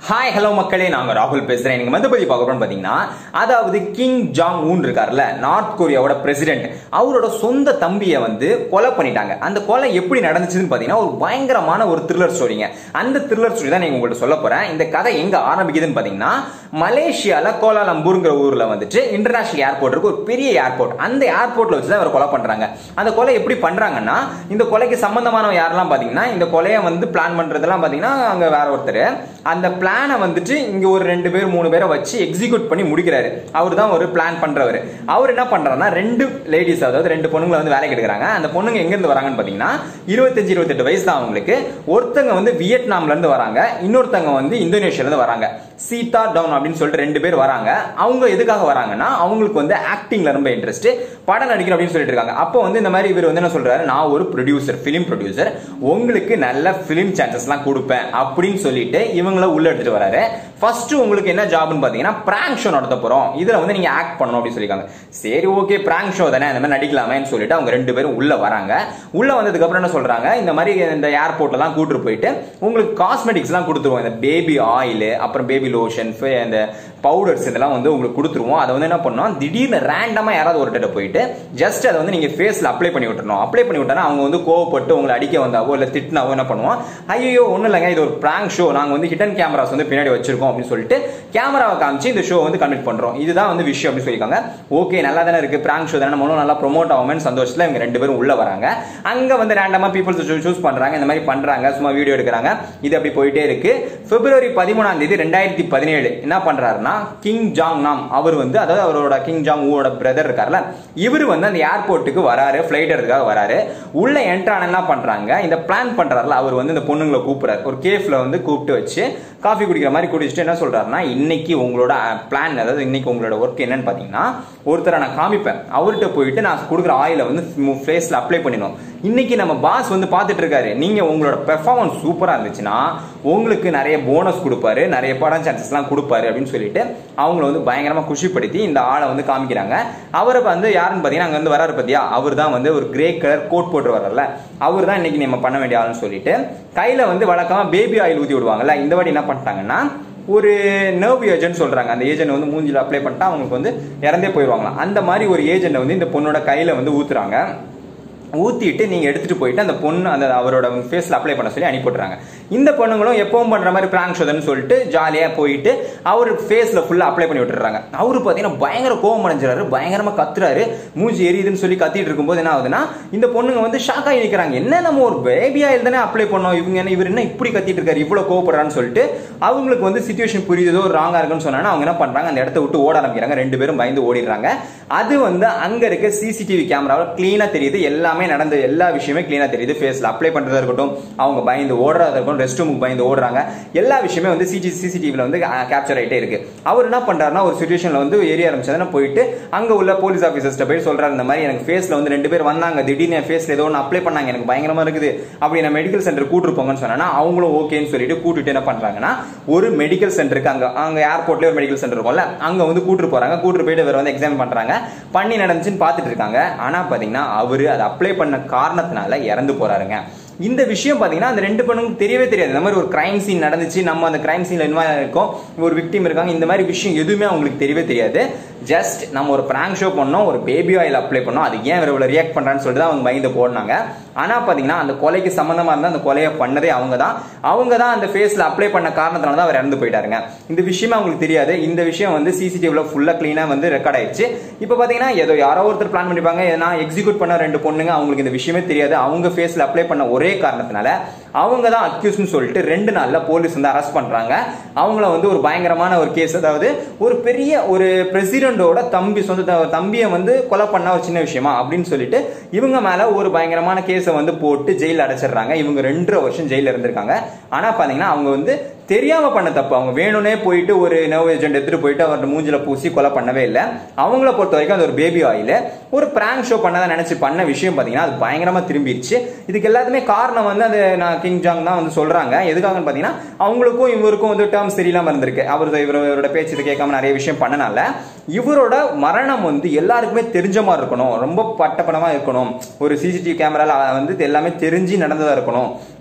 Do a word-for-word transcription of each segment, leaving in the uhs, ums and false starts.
Hi, hello மக்களே, நாங்க ராகுல் பேசுறேன். நீங்க வந்து பத்தி பார்க்க போறோம் பாத்தீங்கன்னா, அதாவது கிங் ஜாங் உன் இருக்கார்ல, நார்த் கொரியாவோட பிரசிடென்ட், அவரோட சொந்த தம்பியை வந்து கொலை பண்ணிட்டாங்க. அந்த கொலை எப்படி நடந்துச்சுன்னு பாத்தீங்கன்னா ஒரு பயங்கரமான ஒரு த்ரில்லர் ஸ்டோரிங்க. அந்த த்ரில்லர் ஸ்டோரி தான் நீங்க உங்களுக்கு சொல்ல போறேன். இந்த கதை எங்க ஆரம்பிக்குதுன்னு பாத்தீங்கன்னா, மலேசியால கோலாலம்பூர்ங்கிற ஊர்ல வந்துட்டு இன்டர்நேஷனல் ஏர்போர்ட் இருக்கு, ஒரு பெரிய ஏர்போர்ட். அந்த ஏர்போர்ட்ல வச்சு தான் அவர் கொலை பண்றாங்க. அந்த கொலை எப்படி பண்றாங்கன்னா, இந்த கொலைக்கு சம்பந்தமானவங்க யாரெல்லாம் பாத்தீங்கன்னா, இந்த கொலையை வந்து பிளான் பண்றதெல்லாம் பாத்தீங்கன்னா அங்க வேற ஒருத்தர். அந்த பிளானை வந்துட்டு இங்க ஒரு ரெண்டு பேர் மூணு பேரை வச்சு எக்ஸிக்யூட் பண்ணி முடிக்கிறாரு. அவர் தான் ஒரு பிளான் பண்றவர். அவர் என்ன பண்றாருன்னா, ரெண்டு லேடிஸ், அதாவது ரெண்டு பொண்ணுங்களை வந்து வேலைக்கு எடுக்கிறாங்க. அந்த பொண்ணுங்க எங்க இருந்து வராங்கன்னு பாத்தீங்கன்னா இருபத்தஞ்சு இருபத்தெட்டு வயசு தான் அவங்களுக்கு. ஒருத்தங்க வந்து வியட்நாம்ல இருந்து வராங்க, இன்னொருத்தங்க வந்து இந்தோனேஷியால இருந்து வராங்க. சீதா டவுன் அப்படின்னு சொல்லிட்டு ரெண்டு பேர் வராங்க. அவங்க எதுக்காக வராங்கன்னா, அவங்களுக்கு வந்து ஆக்டிங்ல ரொம்ப இன்ட்ரெஸ்ட், படம் நடிக்கணும் அப்படின்னு சொல்லிட்டு இருக்காங்க. அப்போ வந்து இந்த மாதிரி இவர் வந்து என்ன சொல்றாரு, நான் ஒரு ப்ரொடியூசர், பிலிம் ப்ரொடியூசர், உங்களுக்கு நல்ல பிலிம் சான்சஸ் எல்லாம் கொடுப்பேன் அப்படின்னு சொல்லிட்டு இவங்கள உள்ள எடுத்துட்டு வராரு. ஃபர்ஸ்ட் உங்களுக்கு என்ன ஜாப்னு பாத்தீங்கன்னா, பிராங்க் ஷோ நடத்த போறோம், இதுல வந்து நீங்க ஆக்ட் பண்ணணும் அப்படின்னு சொல்லிருக்காங்க. சரி, ஓகே, பிராங்க் ஷோ தானே, அந்த மாதிரி நடிக்கலாமேன்னு சொல்லிட்டு அவங்க ரெண்டு பேரும் உள்ள வராங்க. உள்ள வந்ததுக்கு அப்புறம் என்ன சொல்றாங்க, இந்த மாதிரி இந்த ஏர்போர்ட்ல எல்லாம் கூட்டிட்டு போயிட்டு உங்களுக்கு காஸ்மெட்டிக்ஸ் எல்லாம் கொடுத்துருவோம், இந்த பேபி ஆயில், அப்புறம் பேபி லோஷன், இந்த பவுடர்ஸ், இதெல்லாம் வந்து உங்களுக்கு கொடுத்துருவோம். அதை வந்து என்ன பண்ணோம், திடீர்னு ரேண்டமா யாராவது ஒரு இடத்துல போயிட்டு ஜஸ்ட் அதை வந்து நீங்க ஃபேஸ்ல அப்ளை பண்ணி விட்டுறணும். அப்ளை பண்ணி விட்டா அவங்க வந்து கோவப்பட்டு உங்களை அடிக்க வந்தாவோ இல்ல திட்டினாவோ என்ன பண்ணுவோம், ஐயோ ஒன்னும் இல்லைங்க, இது ஒரு பிராங்க் ஷோ, நாங்க வந்து ஹிடன் கேமராஸ் வந்து பின்னாடி வச்சிருக்கோம் அப்படின்னு சொல்லிட்டு கேமராவை காமிச்சு இந்த ஷோ வந்து கண்டக்ட் பண்றோம், இதுதான் வந்து விஷயம் அப்படின்னு சொல்லிருக்காங்க. ஓகே, நல்லா தானே இருக்கு, பிராங்க் ஷோ தானே, நம்மளும் நல்லா ப்ரோமோட் ஆகும்னு சந்தோஷத்துல இவங்க ரெண்டு பேரும் உள்ள வராங்க. அங்க வந்து ரேண்டமா பீப்புள்ஸ் சூஸ் பண்றாங்க, இந்த மாதிரி பண்றாங்க, சும்மா வீடியோ எடுக்கிறாங்க. இது அப்படி போயிட்டே இருக்கு. பிப்ரவரி பதிமூணாம் தேதி ரெண்டாயிரத்தி பதினேழு என்ன பண்றாருன்னா, கிங் ஜாங் நாம் அவர் வந்து, அதாவது அவரோட கிங் ஜாங் ஊரோட பிரதர் இருக்கார்ல, இவர் வந்து அந்த ஏர்போர்ட்டுக்கு வராரு, பிளைட் எடுக்கிறதுக்காக வராரு. உள்ள என்ட்ரான என்ன பண்றாங்க, இந்த பிளான் பண்றாருல அவர் வந்து இந்த பொண்ணுங்களை கூப்பிடுறாரு, ஒரு கேஃப்ல வந்து கூப்பிட்டு வச்சு காஃபி குடிக்கிற மாதிரி குடிச்சிட்டு என்ன சொல்றாருன்னா, இன்னைக்கு உங்களோட பிளான், அதாவது இன்னைக்கு உங்களோட ஒர்க் என்னன்னு பாத்தீங்கன்னா, ஒருத்தரை நான் காமிப்பேன், அவர்கிட்ட போயிட்டு நான் கொடுக்குற ஆயில வந்து ஃபேஸ்ல அப்ளை பண்ணிடணும். இன்னைக்கு நம்ம பாஸ் வந்து பாத்துட்டு இருக்காரு, நீங்க உங்களோட பெர்ஃபார்மன்ஸ் சூப்பரா இருந்துச்சுன்னா உங்களுக்கு நிறைய போனஸ் கொடுப்பாரு, நிறைய படம் சான்சஸ் எல்லாம் கொடுப்பாரு அப்படின்னு சொல்லிட்டு அவங்களை வந்து பயங்கரமா குஷிப்படுத்தி இந்த ஆளை வந்து காமிக்கிறாங்க. அவரை வந்து யாருன்னு பாத்தீங்கன்னா, அங்க வந்து வராரு பத்தியா, அவர் தான் வந்து ஒரு கிரே கலர் கோட் போட்டு வர்றல, அவர் தான் இன்னைக்கு நம்ம பண்ண வேண்டிய ஆளுன்னு சொல்லிட்டு கையில வந்து வழக்கமா பேபி ஆயில் ஊத்தி விடுவாங்கல்ல, இந்த வாட்டி என்ன பண்ணிட்டாங்கன்னா ஒரு நர்வ் ஏஜென்ட் சொல்றாங்க, அந்த ஏஜென்ட் வந்து மூஞ்சில அப்ளை பண்ணிட்டா அவங்களுக்கு வந்து இறந்தே போயிடுவாங்களாம். அந்த மாதிரி ஒரு ஏஜென்ட் வந்து இந்த பொண்ணோட கையில வந்து ஊத்துறாங்க. ஊத்திட்டு நீங்க எடுத்துட்டு போயிட்டு அந்த பொண்ணு அந்த அவரோட ஃபேஸ்ல அப்ளை பண்ண சொல்லி அனுப்பிடுறாங்க. இந்த பொண்ணுங்களும் எப்பவும் பண்ற மாதிரி பிராங்க் ஷோன்னு சொல்லிட்டு ஜாலியா போயிட்டு அவர் ஃபேஸ்ல ஃபுல்லா அப்ளை பண்ணி விட்டுறாங்க. அவரு பாத்தீங்கன்னா பயங்கர கோவம் அடைஞ்சாரு, பயங்கரமா கத்துறாரு, மூஞ்சி எரியுதுன்னு சொல்லி கத்திட்டு இருக்கும்போது என்ன ஆகுதுன்னா, இந்த பொண்ணுங்க வந்து ஷாக் ஆகி நிக்கிறாங்க. என்ன நம்ம ஒரு பேபி ஆயில் தானே அப்ளை பண்ணோம், இவங்க இவர் என்ன இப்படி கத்திட்டு இருக்காரு, இவ்வளவு கோவப்படுறான்னு சொல்லிட்டு அவங்களுக்கு வந்து சிச்சுவேஷன் புரியுதோ ராங்கா இருக்குன்னு சொன்னா அவங்க என்ன பண்றாங்க, அந்த இடத்த விட்டு ஓட ஆரம்பிக்கிறாங்க. ரெண்டு பேரும் பயந்து ஓடிடுறாங்க. அது வந்து அங்க இருக்க சிசிடிவி கேமராவில் கிளீனா தெரியுது, எல்லாமே நடந்த எல்லா விஷயமே கிளீனா தெரியுது. ஃபேஸ்ல அப்ளை பண்றதா இருக்கட்டும், அவங்க பயந்து ஓடுறதா இருக்கட்டும், ரெஸ்ட் ரூமுக்கு பயந்து ஓடுறாங்க, எல்லா விஷயமே வந்து சிசிடிவில வந்து கேப்சர் ஆயிட்டே இருக்கு. அவர் என்ன பண்றாருன்னா, ஒரு சிச்சுவேஷன்ல வந்து ஏரிய ஆரம்பிச்சதுன்னா போயிட்டு அங்க உள்ள போலீஸ் ஆபீசர்ஸ்ட்ட போய் சொல்றாரு, இந்த மாதிரி எனக்கு ஃபேஸ்ல வந்து ரெண்டு பேர் வந்தாங்க, திடீர்னு என் ஃபேஸ்ல ஏதோ ஒன்று அப்ளை பண்ணாங்க, எனக்கு பயங்கரமா இருக்குது, அப்படி நான் மெடிக்கல் சென்டர் கூட்டு போங்கன்னு சொன்னா அவங்களும் ஓகேன்னு சொல்லிட்டு கூட்டிட்டு என்ன பண்றாங்கன்னா, ஒரு மெடிக்கல் சென்டருக்கு அங்க அங்க ஏர்போர்ட்ல ஒரு மெடிக்கல் சென்டர் இருக்கும்ல, அங்க வந்து கூட்டு போறாங்க. கூட்டு போயிட்டு இவர் வந்து எக்ஸாம் பண்றாங்க, பண்ணி நடந்துச்சுன்னு பாத்துட்டு இருக்காங்க. ஆனா பாத்தீங்கன்னா அவரு அதை அப்ளை பண்ண காரணத்தினால இறந்து போறாருங்க. இந்த விஷயம் பாத்தீங்கன்னா அந்த ரெண்டு பொண்ணுங்களுக்கு தெரியவே தெரியாது. இந்த மாதிரி ஒரு கிரைம் சீன் நடந்துச்சு, நம்ம அந்த கிரைம் சீன்ல இன்வால்வ் இருக்கோம், ஒரு விக்டிம் இருக்காங்க, இந்த மாதிரி விஷயம் எதுவுமே அவங்களுக்கு தெரியவே தெரியாது. ஜஸ்ட் நம்ம ஒரு பிராங்க் ஷோ பண்ணோம், ஒரு பேபி ஆயில் அப்ளை பண்ணோம், அது ஏன் இவ்வளவு ரியாக்ட் பண்றான்னு சொல்லிட்டு அவங்க பயந்து போடுனாங்க. ஆனா பாத்தீங்கன்னா அந்த கொலைக்கு சம்பந்தமா இருந்தா அந்த கொலையை பண்ணதே அவங்க தான். அவங்க தான் அந்த ஃபேஸ்ல அப்ளை பண்ண காரணத்தினால தான் அவர் இறந்து போயிட்டாருங்க. இந்த விஷயமே அவங்களுக்கு தெரியாது. இந்த விஷயம் வந்து சிசிடிவில ஃபுல்லா கிளீனா வந்து ரெக்கார்ட் ஆயிடுச்சு. இப்ப பாத்தீங்கன்னா ஏதோ யாரோ ஒருத்தர் பிளான் பண்ணிப்பாங்க, நான் எக்ஸிக்யூட் பண்ண ரெண்டு பொண்ணுங்க, அவங்களுக்கு இந்த விஷயமே தெரியாது. அவங்க ஃபேஸ்ல அப்ளை பண்ண ஒரே காரணத்தினால அவங்க தான் அக்யூஸ்னு சொல்லிட்டு ரெண்டு நாள்ல போலீஸ் வந்து அரெஸ்ட் பண்றாங்க. அவங்கள வந்து ஒரு பயங்கரமான ஒரு கேஸ், அதாவது ஒரு பெரிய ஒரு பிரசிடென்டோட தம்பி, சொந்த தம்பியை வந்து கொலை பண்ண ஒரு சின்ன விஷயமா அப்படின்னு சொல்லிட்டு இவங்க மேல ஒரு பயங்கரமான கேஸை வந்து போட்டு ஜெயில அடைச்சிடுறாங்க. இவங்க ரெண்டரை வருஷம் ஜெயில இருந்திருக்காங்க. ஆனா பாத்தீங்கன்னா அவங்க வந்து தெரியாம பண்ண தப்பு, அவங்க வேணும்னே போயிட்டு ஒரு நர்வ் ஏஜென்ட் எடுத்துட்டு போயிட்டு அவரோட மூஞ்சில பூசி கொலை பண்ணவே இல்லை. அவங்கள பொறுத்த வரைக்கும் அது ஒரு பேபி ஆயில், ஒரு பிராங்க் ஷோ பண்ணதான் நினைச்சு பண்ண விஷயம் பாத்தீங்கன்னா அது பயங்கரமா திரும்பிடுச்சு. இதுக்கு எல்லாத்துமே காரணம் வந்து அது நான் கிங் ஜாங் தான் வந்து சொல்றாங்க. எதுக்காகன்னு பாத்தீங்கன்னா அவங்களுக்கும் இவருக்கும் வந்து டேர்ம்ஸ் தெரியலாம இருந்திருக்கு. அவர் இவரோட பேச்சு கேட்காம நிறைய விஷயம் பண்ணனால இவரோட மரணம் வந்து எல்லாருக்குமே தெரிஞ்ச மாதிரி இருக்கணும், ரொம்ப பட்டப்படமா இருக்கணும், ஒரு சிசிடிவி கேமரால வந்து எல்லாமே தெரிஞ்சு நடந்ததா இருக்கணும்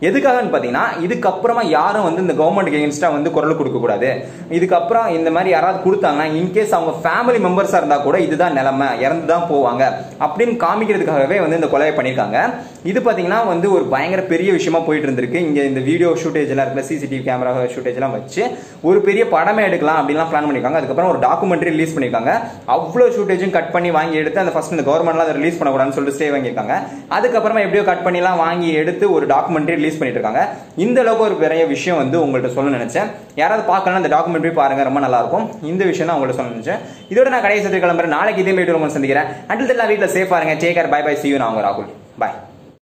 எதுக்காகன்னு பாத்தீங்கன்னா இதுக்கப்புறமா யாரும் வந்து இந்த கவர்மெண்ட் எகென்ஸ்டா வந்து குரல் கொடுக்க கூடாது. இதுக்கப்புறம் இந்த மாதிரி யாராவது கொடுத்தாங்கன்னா இன்கேஸ் அவங்க ஃபேமிலி மெம்பர்ஸா இருந்தா கூட இதுதான் நிலைமை, இறந்து தான் போவாங்க அப்படின்னு காமிக்கிறதுக்காகவே வந்து இந்த கொலையை பண்ணிருக்காங்க. இது பாத்தீங்கன்னா வந்து ஒரு பயங்கர பெரிய விஷயமா போயிட்டு இருந்திருக்கு. இங்க இந்த வீடியோ ஷூட்டேஜ் எல்லாம் இருக்குல்ல, சிசிடிவி கேமரா ஷூட்டேஜ் எல்லாம் வச்சு ஒரு பெரிய படமே எடுக்கலாம் அப்படின்லாம் பிளான் பண்ணிருக்காங்க. அதுக்கப்புறம் ஒரு டாக்குமெண்ட்ரி ரிலீஸ் பண்ணிருக்காங்க. அவ்வளவு ஷூட்டேஜும் கட் பண்ணி வாங்கி எடுத்து அந்த ஃபர்ஸ்ட் இந்த கவர்மெண்ட்லாம் அதை ரிலீஸ் பண்ணக்கூடாதுன்னு சொல்லிட்டு ஸ்டே வாங்கியிருக்காங்க. அதுக்கப்புறமா எப்படியோ கட் பண்ணிலாம் வாங்கி எடுத்து ஒரு டாக்குமெண்ட்ரி ரிலீஸ் பண்ணிட்டு இருக்காங்க. இந்த அளவுக்கு ஒரு பெரிய விஷயம் வந்து உங்கள்கிட்ட சொல்ல நினைச்சேன். யாராவது பார்க்கலாம் அந்த டாக்குமெண்ட்ரி பாருங்க, ரொம்ப நல்லா இருக்கும். இந்த விஷயம் தான் உங்கள்கிட்ட சொல்ல நினைச்சேன். இதோட நான் கடைசி கிளம்புறேன். நாளைக்கு இதே வீடியோ உங்களை சந்திக்கிறேன். அண்டில் தென் வீட்டில் சேஃபா இருங்க. Take care, bye bye, see you. நான் உங்க ராகுல். பாய்.